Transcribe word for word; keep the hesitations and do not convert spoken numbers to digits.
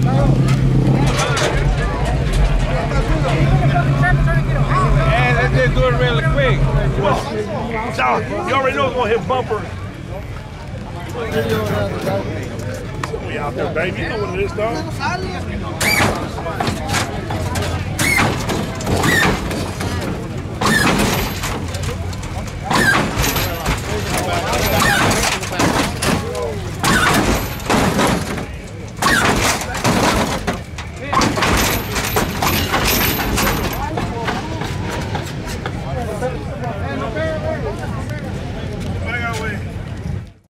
And let's just do it really quick. Well, y'all, you already know it's gonna hit bumper. We out there, baby. You know what it is, dog.